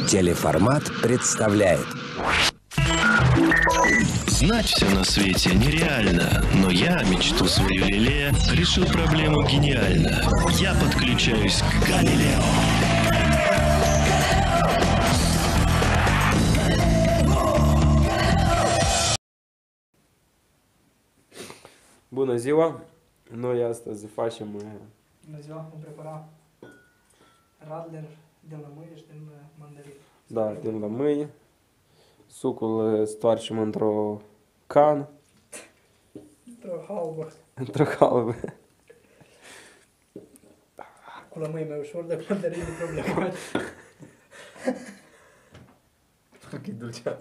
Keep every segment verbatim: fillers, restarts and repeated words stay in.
Телеформат представляет. Знать все на свете нереально, но я мечту свою лелея решил проблему гениально. Я подключаюсь к Галилео. Bună ziua! Noi astăzi facem... Bună ziua! Vom prepara radler din lămâie și din mandarină. Da, din lămâie. Sucul îl stoarcem într-o cană. Într-o halbă. Într-o halbă. Cu lămâie mai ușor, dar cu mandarină e problematic. Ok, dulceață.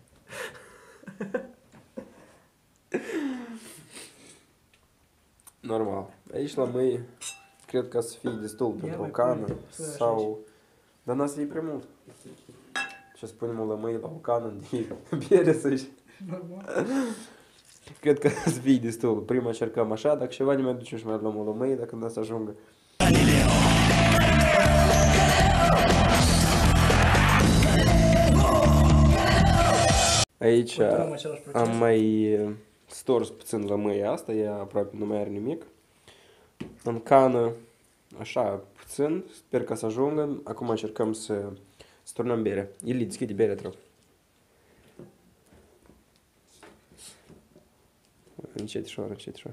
Normal. Aici lămâie, cred că să fie destul pentru o cană sau... Dar n-a să fie prea mult. Și să punem o lămâie la o cană de biere să-și... Normal. Cred că să fie destul. Prima încercăm așa, dacă ceva ne mai ducem și mai luăm o lămâie, dacă n-a să ajungă. Aici am mai stors puțin lămâia asta, ea aproape nu mai are nimic. În cană, așa, puțin, sper că să ajungă. Acum încercăm să sturnăm bere. Ili, deschide berea, te rog. Încetișor, încetișor.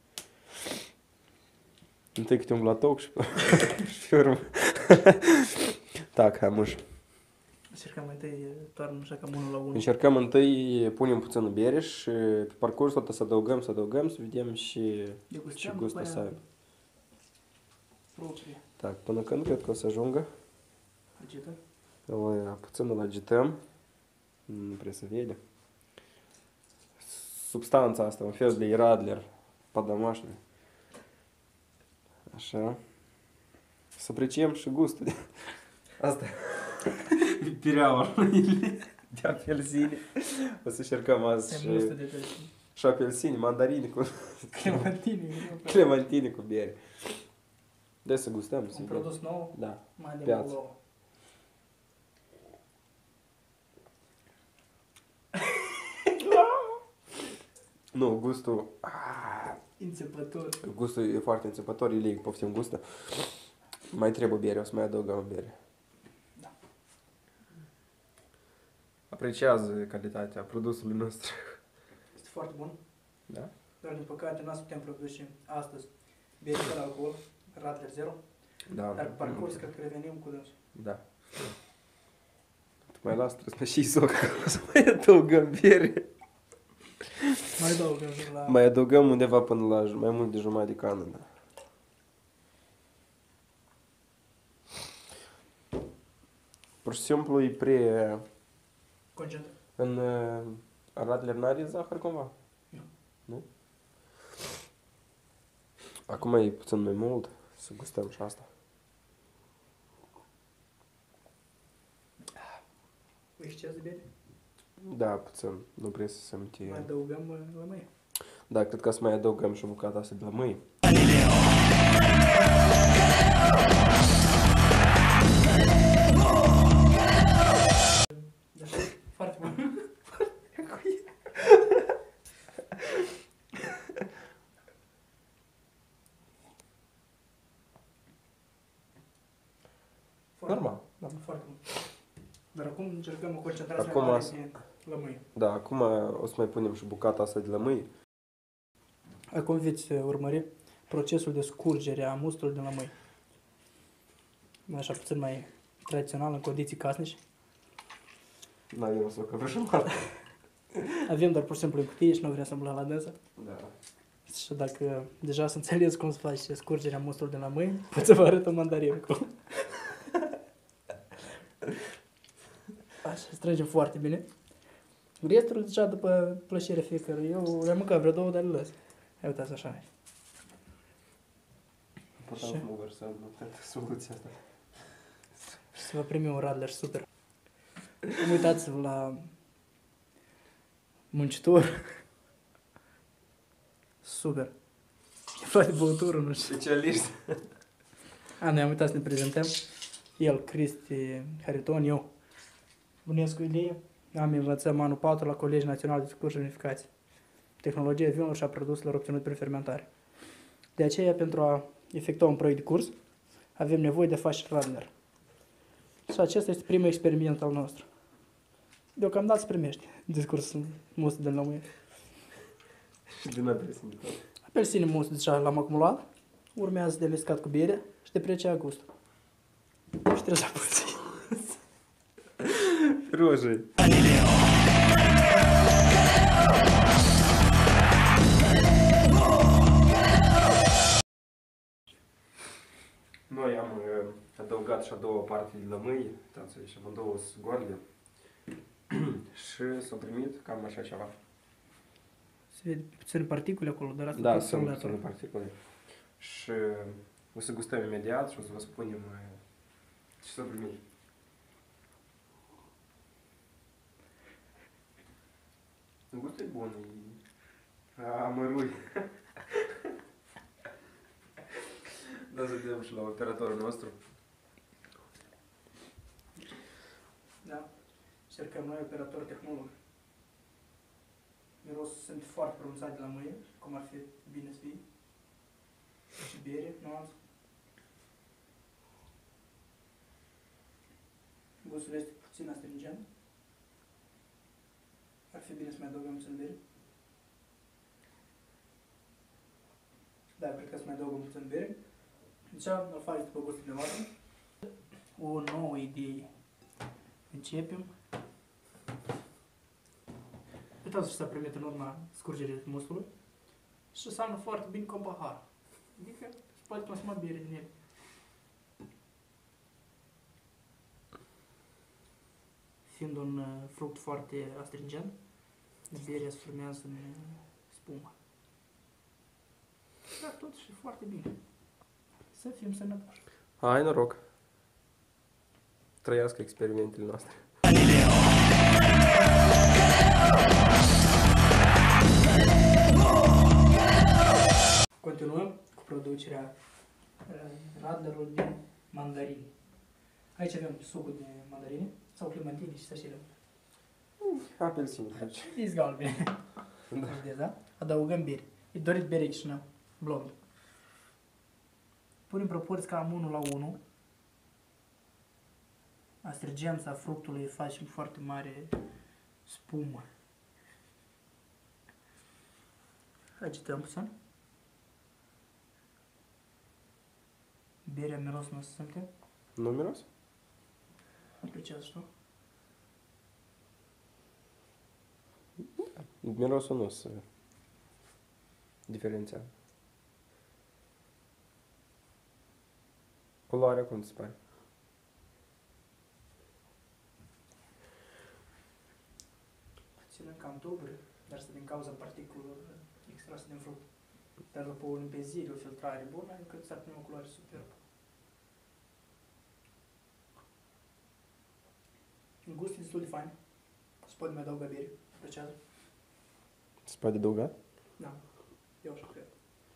Întâi câte un glatoc și pe urmă. Tac, am uși. Încercăm întâi, toarnăm așa cam unul la unul. Încercăm întâi, punem puțin bere și pe parcurs tot să adăugăm, să adăugăm, să vedem și ce gust o să aibă. Proprie. Так, până când cred că o să ajungă. Agităm? Îl, puțin îl agităm. Nu prea se vede. Substanța asta, un fel de radler по-домашнему. Așa. Să apreciem și gustul. Asta. Pireaua de apelsine. O să încercăm azi și, și apelsine, mandarine cu... Clementine. Clementine cu bere. Dai să gustăm. Un produs nou? Da. Mai de Piață. Moldova. Nu, gustul... Înțepător. Gustul e foarte înțepător, Ilie, poftim gustă. Mai trebuie bere, o să mai adăugăm bere. Da. Apreciază calitatea produsului nostru. Este foarte bun. Da? Dar din păcate n-ați putem produce astăzi bere fără alcool, radler zero. Da. Dar pe parcurs cred că revenim cu dânsul. Da. Tu mai las, trebuie să și soc, o să mai adăugăm bere. Mai adăugăm la... Mai adăugăm undeva până la mai mult de jumătate de cană, da. Pur și simplu e pre... Concentrat. În uh, radler n-are zahăr cumva? Nu. Nu? Acum e puțin mai mult, să gustăm și asta. Exces de bere? Da, puțin, nu prea să simți. Mai adăugăm uh, lămâie. Da, cred că să mai adăugăm și o bucată asta de lămâie. Da, foarte bun. Normal. Da. Foarte bun. Dar acum încercăm o concentrare Acum mai mare as- de lămâie. Da, acum o să mai punem și bucata asta de lămâie. Acum veți urmări procesul de scurgere a mustelor din lămâie. Așa puțin mai tradițional, în condiții casnice. N-avem o să o căvrășăm. Avem doar pur și simplu în cutie și nu vrem să îmblăm la dânsă. Da. Și dacă deja să înțeles cum se face scurgerea mustelor din lămâie, pot să vă arăt o mandarină cum. Așa, strângem foarte bine. Restul deja după plăcerea fiecare. Eu le-am mâncat vreo două, dar le lăs. Hai uitați așa. Important să mă vărsăm, nu pentru soluția asta. Și să vă primi un radler super. Nu uitați-vă la muncitor. Super. E foarte băutură, nu știu. Specialist. A, noi am uitat să ne prezentăm. El, Cristi Hariton, eu, Bunescu Ilie, am învățat anul patru la Colegiul Național de Scurs și Unificație. Tehnologia vinului și a produselor obținute prin fermentare. De aceea, pentru a efectua un proiect de curs, avem nevoie de faci Radler. Și acesta este primul experiment al nostru. Deocamdată se primește discursul must de lămâie. Și din apelsine. Apelsine must deja l-am acumulat, urmează de lescat cu bere și de precia gustul. Și trebuie să puțin. Рожей. Noi am uh, adăugat și a doua parte de lămâi, uitați aici, am două goarde și s-au primit cam așa ceva. Se vede puțin particule acolo, dar asta Da, tot sunt sunt puține particule. Și o să gustăm imediat și o să vă spunem uh, ce s-a primit. Gustul e bun, e amărui. Da, să vedem și la operatorul nostru. Da. Cercăm noi operator tehnolog. Mirosul sunt foarte pronunțat de la mâie, cum ar fi bine să fie. Și bere, nuanță. Gustul este puțin astringent. Ar fi bine să mai adăugăm puțin bere. Da, cred că să mai adăugăm puțin bere. Deci, îl faci după gustul de voastră. O nouă idee. Începem. Uitați ce s-a primit în urma scurgerii mustului. Și seamănă foarte bine cu un pahar. Adică se poate consuma bere din el. Fiind un uh, fruct foarte astringent, berea se formează în uh, spumă. Dar totuși e foarte bine. Să fim sănătoși. Ai noroc! Trăiască experimentele noastre. Continuăm cu producerea uh, radlerului din mandarini. Aici avem sucul de mandarine sau clementine și sășile. Apelsine, aici. Ești galben. Da. Da? Adăugăm bere. E dorit bere Chișinău, blond. Punem proporții cam unu la unu. Astringența fructului face foarte mare spumă. Agităm puțin. Berea miros nu se simte. Nu miros? Apreciază și tu. Mirosul nu se diferențiază. Culoarea cum ți se pare? Puțin cam tulbure, dar asta din cauza particulelor extrase din fruct. Dar după o limpezire, o filtrare bună, încât s-ar primi o culoare superbă. Un gust e destul de fain. Se poate mai adăuga bere, apreciază. Se poate adăuga? Da, eu așa cred.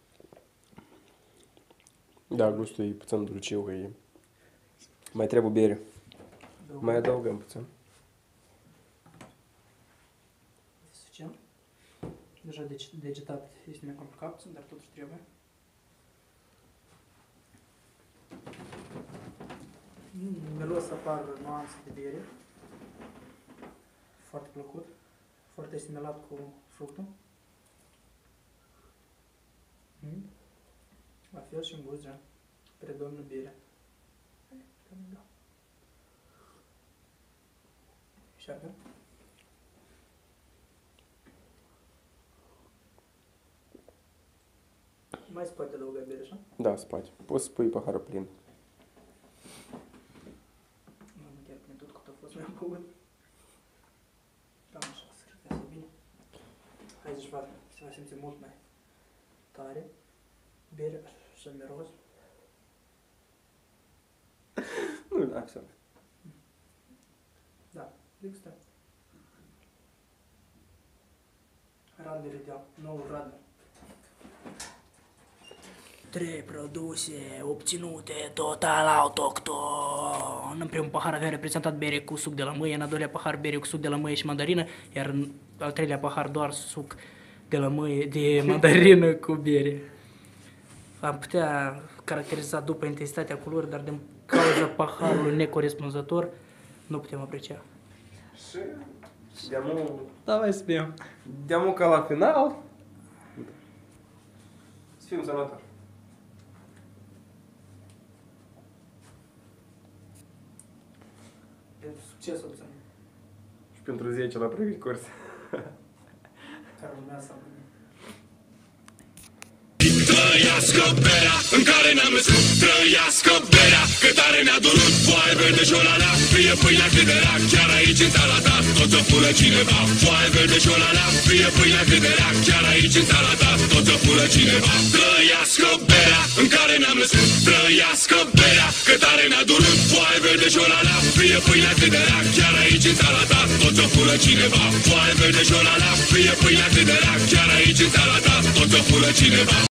Da, gustul e puțin dulciu, e... Mai trebuie bere. Adăugăm. Mai adăugăm puțin. E suficient. Deja degetat este mai complicat puțin, dar totuși trebuie. Mm, miros apar nuanțe de bere. Foarte plăcut. Foarte asimilat cu fructul. Mm. La fel și în gust, gen. Predomină berea. Și acum? Mai se poate adăuga bere, așa? Da, se poate. Poți să pui paharul plin. Nu, nu chiar plin tot cât a fost mai băut. Cam așa, să cred că bine. Hai zici, va, se va simți mult mai tare. Bere și miros. Nu, da, așa. Da, există. Radler ideal, noul Radler. Trei produse obținute total autohton. în primul pahar avea reprezentat bere cu suc de lămâie, în al doilea pahar bere cu suc de lămâie și mandarină, iar în al treilea pahar doar suc de lămâie, de mandarină cu bere. Am putea caracteriza după intensitatea culorii, dar din cauza paharului necorespunzător nu putem aprecia. Și de-amu, Давай spiem. de-amu ca la final, să fim sănătoși. Pentru succesul țării, Și pentru zece la primul curs. care urmează să avem. Trăiască berea în care ne-am născut, trăiască berea, că tare ne-a durut, foaie verde și olalea, fie pâinea cât de rea, chiar aici în țara ta, tot o fură cineva. Foaie verde și olalea, fie pâinea cât de rea, chiar aici în țara ta, tot o fură cineva. Trăiască berea în care ne-am născut, trăiască berea, că tare ne-a durut, foaie verde și olalea, fie pâinea cât de rea, chiar aici în țara ta, tot o fură cineva. Foaie verde și olalea, fie pâinea cât de rea, chiar aici în țara ta, tot o fură cineva.